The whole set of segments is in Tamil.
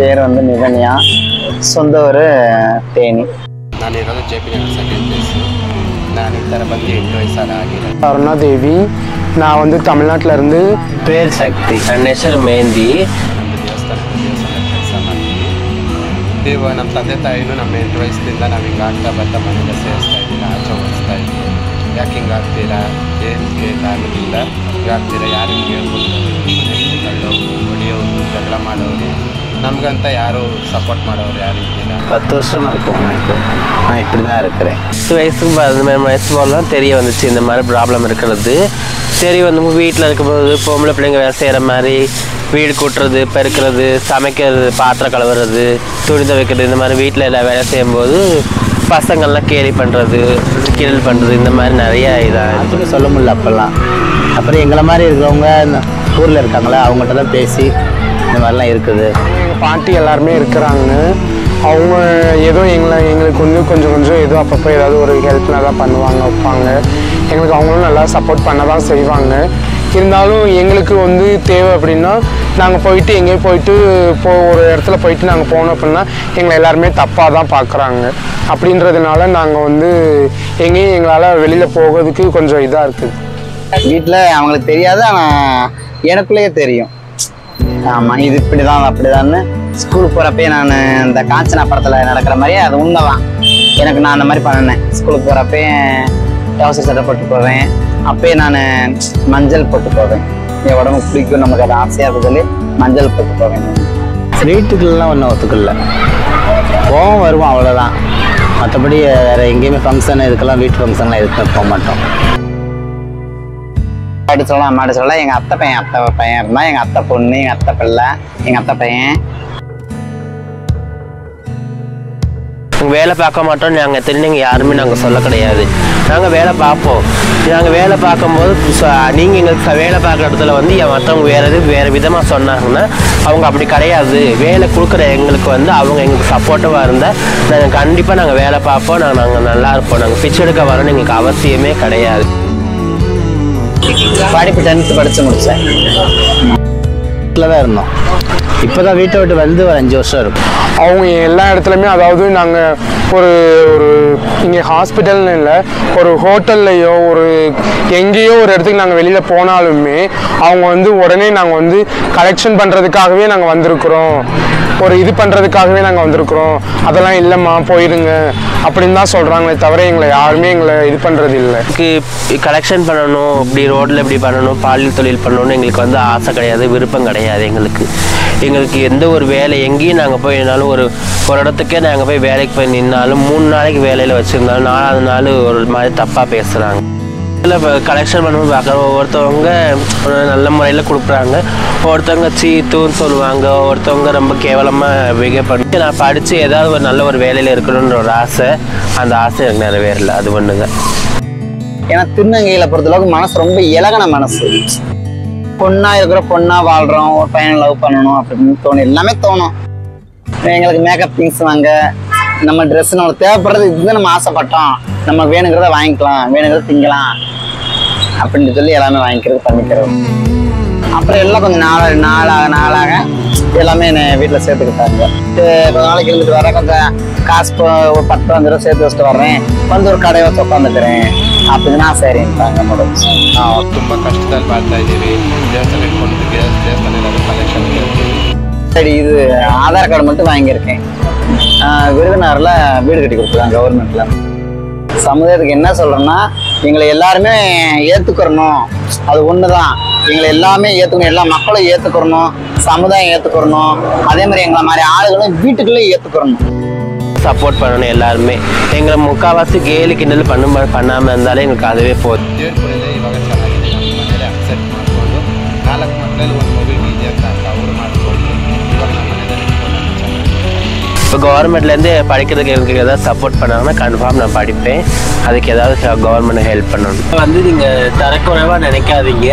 பேர் வந்து நிவன்யா, சொந்த ஊர் தேனி. ನಾನು ಇರೋದು JP ನಗರ ಸೆಕೆಂಡ್ ಪ್ಲೇಸ್. ನಾನು ಈ ಥರ ಬಂದು 8 ವಯಸ್ಸಾದ ಆಗಿದೆ. ಅರುಣಾ ದೇವಿ, நான் வந்து தமிழ்நாட்டிலேருந்து. பேர் சக்தி, ನನ್ನ ಹೆಸರು ಮೆಹಂದಿ. ನಮ್ಮದು ದೇವಸ್ಥಾನದ ಕೆಲಸ ಮಾಡ್ತೀವಿ. ನೀವು ನಮ್ಮ ತಂದೆ ತಾಯಿನೂ ನಮ್ಮ 8 ವಯಸ್ಸಿನಿಂದ ನಾವು ಹಿಂಗೆ ಆಗ್ತಾ ಬರ್ತಾ ಮನೆಗೆ ಸೇರಿಸ್ತಾ ಇದ್ದೀರಾ, ಆಚೆ ಓಡಿಸ್ತಾ ಇದ್ದೀವಿ. ಯಾಕೆ ಹಿಂಗೆ ಆಗ್ತೀರಾ, ಏನು ಕೇಳಾಗೋದಿಲ್ಲ, ಹಿಂಗಾಗ್ತೀರಾ, ಯಾರಿಗೆ ಹೇಳ್ಬೋದು, ಮನೆಗಳು ಹೊಡಿಯೋರು, ಜಗಳ ಮಾಡೋರು, நமக்கு யாரும் சப்போர்ட் ಮಾಡೋರು யாரும் இல்லை. 10 வருஷமா இருக்கும் எனக்கு. நான் இப்படி தான் இருக்கிறேன். 10 வயசுக்கு 13 வயசு போலாம் தெரிய வந்துச்சு இந்த மாதிரி ப்ராப்ளம் இருக்கிறது. சரி வந்து வீட்டில் இருக்கும்போது பொம்பளை பிள்ளைங்க வேலை செய்கிற மாதிரி வீடு கூட்டுறது, பெருக்கிறது, சமைக்கிறது, பாத்திரம் கழுவுறது, துணி துவைக்கிறது, இந்த மாதிரி வீட்டில் எல்லாம் வேலை செய்யும்போது பசங்கள்லாம் கேலி பண்ணுறது, கிண்டல் பண்ணுறது, இந்த மாதிரி நிறையா இதாக அதுக்கு சொல்ல முடியல அப்போல்லாம். அப்புறம் எங்களை மாதிரி இருக்கிறவங்க ஊரில் இருக்காங்களே அவங்கள்ட்ட தான் பேசி இந்த மாதிரிலாம் இருக்குது. எங்கள் பாட்டி எல்லாருமே இருக்கிறாங்க. அவங்க ஏதோ எங்களுக்கு வந்து கொஞ்சம் ஏதோ அப்பப்போ ஏதாவது ஒரு ஹெல்ப் நல்லா பண்ணுவாங்க, வைப்பாங்க. எங்களுக்கு அவங்களும் நல்லா சப்போர்ட் பண்ண தான் செய்வாங்க. இருந்தாலும் எங்களுக்கு வந்து தேவை அப்படின்னா நாங்கள் போயிட்டு எங்கேயும் போயிட்டு ஒரு இடத்துல போயிட்டு நாங்கள் போனோம் அப்படின்னா எங்களை எல்லாருமே தப்பாக தான் பார்க்குறாங்க. அப்படின்றதுனால நாங்கள் வந்து எங்கேயும் எங்களால் வெளியில் போகிறதுக்கு கொஞ்சம் இதாக இருக்குது. வீட்டில் அவங்களுக்கு தெரியாது, ஆனால் எனக்குள்ளேயே தெரியும். ஆமாம், இது இப்படி தான் அப்படிதான்னு. ஸ்கூலுக்கு போகிறப்பே நான் இந்த காஞ்சனா படத்தில் நடக்கிற மாதிரியே அது உண்மைதான். எனக்கு நான் அந்த மாதிரி பண்ணினேன். ஸ்கூலுக்கு போகிறப்பே டவுசர் சட்டை போட்டு போவேன். அப்பயே நான் மஞ்சள் போட்டு போவேன். என் உடம்புக்கு பிடிக்கும், நமக்கு அது ஆசையாக இருக்குதுன்னு மஞ்சள் போட்டு போவேன். வீட்டுக்குள்ளலாம் ஒன்றும் ஒத்துக்கல, போவோம் வருவோம் அவ்வளோதான். மற்றபடி வேறு எங்கேயுமே ஃபங்க்ஷன் இதுக்கெல்லாம் வீட்டு ஃபங்க்ஷன்லாம் எதுக்குமே போக மாட்டோம். அடி சொல்லலாம், அம்மாடி சொல்லலாம். எங்கள் அத்தை பையன் இருந்தால் எங்கள் அத்தை பொண்ணு, எங்கள் அத்தை பிள்ளை, எங்கள் அத்தை பையன். வேலை பார்க்க மாட்டோம் நாங்கள் தெரிஞ்சவங்க யாருமே நாங்கள் சொல்ல கிடையாது. நாங்கள் வேலை பார்ப்போம். நாங்கள் வேலை பார்க்கும்போது நீங்கள் எங்களுக்கு வேலை பார்க்குற இடத்துல வந்து மற்றவங்க வேறு விதமாக சொன்னாங்கன்னா அவங்க அப்படி கிடையாது. வேலை கொடுக்குற எங்களுக்கு வந்து அவங்க எங்களுக்கு சப்போர்ட்டிவாக இருந்தால் நாங்கள் கண்டிப்பாக நாங்கள் வேலை பார்ப்போம். நாங்கள் நல்லா இருப்போம். நாங்கள் பிச்சை எடுக்க வரணும்னு எங்களுக்கு அவசியமே கிடையாது. படிப்பு 10th படித்து முடித்தேன். வீட்டில் தான் இருந்தோம். இப்போ தான் வீட்டை விட்டு வந்து ஒரு 5 வருஷம் இருக்கும். அவங்க எல்லா இடத்துலையுமே, அதாவது நாங்கள் ஒரு இங்கே ஹாஸ்பிட்டல்னு இல்லை, ஒரு ஹோட்டல்லையோ எங்கேயோ ஒரு இடத்துக்கு நாங்கள் வெளியில் போனாலுமே அவங்க வந்து உடனே நாங்கள் வந்து கலெக்ஷன் பண்ணுறதுக்காகவே நாங்கள் வந்திருக்கிறோம், ஒரு இது பண்ணுறதுக்காகவே நாங்கள் வந்திருக்கிறோம், அதெல்லாம் இல்லைம்மா போயிடுங்க அப்படின்னு தான் சொல்கிறாங்களே தவிர எங்களை யாருமே எங்களை இது பண்ணுறது இல்லை. கலெக்ஷன் பண்ணணும், இப்படி ரோட்டில் இப்படி பண்ணணும், பாலியல் தொழில் பண்ணணும்னு எங்களுக்கு வந்து ஆசை கிடையாது, விருப்பம் கிடையாது. எங்களுக்கு எந்த ஒரு வேலை எங்கேயும் நாங்கள் போய் நின்னாலும் ஒரு இடத்துக்கே நாங்கள் போய் வேலைக்கு போய் நின்னாலும் 3 நாளைக்கு வேலையில் வச்சுருந்தாலும் 4வது நாள் ஒரு மாதிரி தப்பாக பேசுகிறாங்க. இதில் கலெக்ஷன் பண்ணும்போது பார்க்குற ஒவ்வொருத்தவங்க நல்ல முறையில் கொடுக்குறாங்க, ஒருத்தவங்க சீத்துன்னு சொல்லுவாங்க, ஒருத்தவங்க ரொம்ப கேவலமாக பிஹேவ் பண்ணி. நான் படித்து ஏதாவது ஒரு நல்ல ஒரு வேலையில் இருக்கணுன்ற ஒரு ஆசை, அந்த ஆசை எனக்கு நிறைவேறல. அது ஒன்று தான். ஏன்னா திருநங்கையில் பொறுத்தளவுக்கு மனசு ரொம்ப இலகன மனசு. பொண்ணா இருக்கிற பொண்ணா வாழ்றோம், ஒரு பையனை லவ் பண்ணணும் அப்படின்னு தோணும், எல்லாமே தோணும். எங்களுக்கு மேக்கப் திங்ஸ் வாங்க, நம்ம ட்ரெஸ் நம்மளுக்கு தேவைப்படுறது இதுதான், நம்ம ஆசைப்பட்டோம், நம்ம வேணுங்கிறத வாங்கிக்கலாம், வேணுங்கிறத திங்கலாம் அப்படின்னு சொல்லி எல்லாமே வாங்கிக்கிறது பண்ணிக்கிறது. அப்புறம் எல்லாம் கொஞ்சம் நாளாக எல்லாமே என்னை வீட்டில் சேர்த்துக்கிட்டாங்க. கொஞ்ச நாளைக்கு இருந்துட்டு வரேன், கொஞ்சம் காசு ஒரு 10-15 ரூபா சேர்த்து வச்சுட்டு வர்றேன், வந்து ஒரு கடையை வச்சு உட்காந்துக்கிறேன் அப்படின்னா சரின்ட்டாங்க. ತುಂಬ ಕಷ್ಟದಲ್ಲಿ ಮಾಡ್ತಾ ಇದ್ದೀವಿ. ದೇವಸ್ಥಾನಕ್ಕೆ ಕೊಡ್ತೀವಿ, ದೇವಸ್ಥಾನದಲ್ಲಿ ಕಲೆಕ್ಷನ್ சரி, இது ஆதார் கார்டு மட்டும் வாங்கியிருக்கேன். விருதுநகரில் வீடு கட்டி கொடுத்துருக்காங்க கவர்மெண்ட்ல. சமுதாயத்துக்கு என்ன சொல்றேன்னா, எங்களை எல்லாருமே ஏற்றுக்கிறணும், அது ஒன்று தான். எங்களை எல்லாமே ஏற்றுக்கணும், எல்லா மக்களும் ஏற்றுக்கிறணும், சமுதாயம் ஏற்றுக்கிறணும், அதே மாதிரி எங்களை மாதிரி ஆளுகளும் வீட்டுக்குள்ளே ஏற்றுக்கிறணும். சப்போர்ட் பண்ணணும் எல்லாருமே. எங்களை முக்கால்வாசி கேலி கிண்டல் பண்ணாமல் இருந்தாலே எங்களுக்கு அதுவே போதும். ದೇವ್ರ ಇವಾಗ ಚೆನ್ನಾಗಿದೆ, ನಮ್ಮ ಮನೇಲಿ ಅಕ್ಸೆಪ್ಟ್ ಮಾಡಿಕೊಂಡು 4 ಮಕ್ಕಳಲ್ಲಿ ಒಂದು ಮಗುವಿಗೆ ಇದೆ ಅಂತ ಅವರು ಮಾಡಿಕೊಂಡು ಇವಾಗ ನಮ್ಮ ಮನೆಯಲ್ಲಿ இப்போ கவர்மெண்ட்லேருந்து படிக்கிறதுக்கு எனக்கு ஏதாவது சப்போர்ட் பண்ணாங்கன்னா கன்ஃபார்ம் நான் படிப்பேன். அதுக்கு ஏதாவது கவர்மெண்ட் ஹெல்ப் பண்ணணும். வந்து நீங்கள் தரக்குறைவாக நினைக்காதீங்க.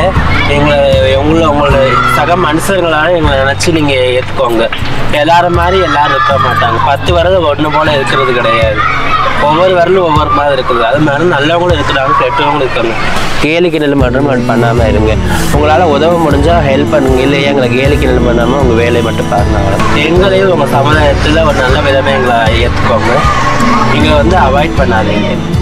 உங்களோட சக மனுஷங்களால எங்களை நினச்சி நீங்கள் ஏற்றுக்கோங்க. எல்லாரும் மாதிரி எல்லாரும் இருக்க மாட்டாங்க. 10 வருடம் ஒன்று போல் இருக்கிறது கிடையாது. ஒவ்வொரு வரலும் ஒவ்வொரு மாதிரி இருக்குது. அது மாதிரி நல்லவங்களும் இருக்கிறாங்க, கெட்டவங்களும் இருக்காங்க. கேலி கிண்டல் மட்டும் பண்ணாமல் இருங்க. உங்களால் உதவ முடிஞ்சால் ஹெல்ப் பண்ணுங்க, இல்லையா எங்களை கேலி கிண்டல் பண்ணாமல் உங்கள் வேலையை மட்டும் பாருங்க. எங்களையும் உங்கள் சமுதாயத்தில் ஒரு நல்ல விதமாக எங்களை ஏற்றுக்கோங்க. நீங்கள் வந்து அவாய்ட் பண்ணாதீங்க.